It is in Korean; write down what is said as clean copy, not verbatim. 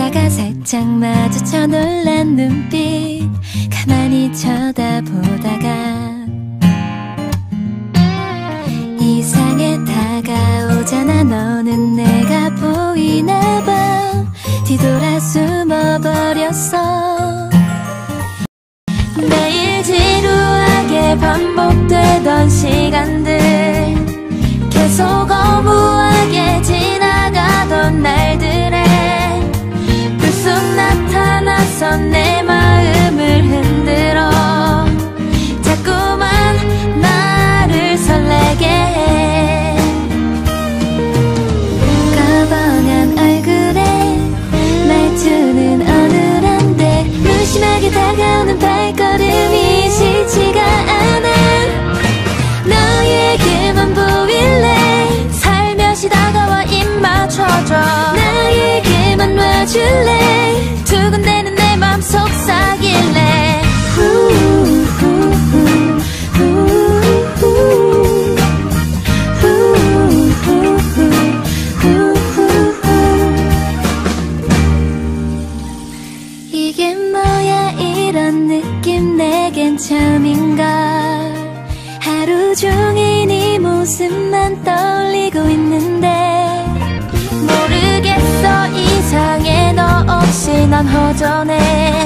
웃다가 살짝 마주쳐 놀란 눈빛 가만히 쳐다보다가 이상해 다가오잖아. 너는 내가 보이나봐. 뒤돌아 숨어버렸어. 매일 지루하게 반복되던 시간들 계속 허무하게 지나가던 날들에 불쑥 나타나선 내 마음을 흔들어 자꾸만 나를 설레게 해. 꺼벙한 얼굴에 말투는 어눌한데 무심하게 다가오는 발걸음이 싫지가 않아. 너에게만 보일래. 살며시 다가와 입 맞춰줘. 나에게만 와줄래. 두근대는 내 맘 속삭일래. 이게 뭐야 이런 느낌 내겐 처음인걸. 하루 종일 네 모습만 떠올리고 있는데 모르겠어 이상해. 너 없이 난 허전해.